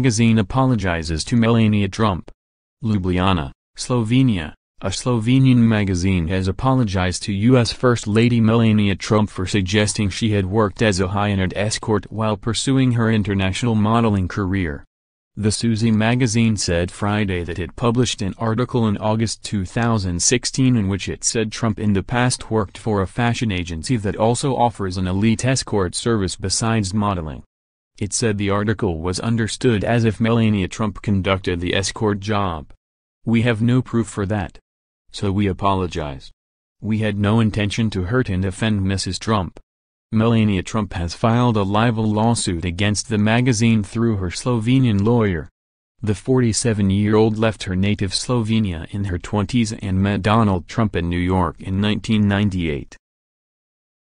magazine apologizes to Melania Trump. Ljubljana, Slovenia. A Slovenian magazine has apologized to U.S. First Lady Melania Trump for suggesting she had worked as a high-end escort while pursuing her international modeling career. The Suzy magazine said Friday that it published an article in August 2016 in which it said Trump in the past worked for a fashion agency that also offers an elite escort service besides modeling. It said the article was understood as if Melania Trump conducted the escort job. "We have no proof for that. So we apologize. We had no intention to hurt and offend Mrs. Trump." Melania Trump has filed a libel lawsuit against the magazine through her Slovenian lawyer. The 47-year-old left her native Slovenia in her 20s and met Donald Trump in New York in 1998.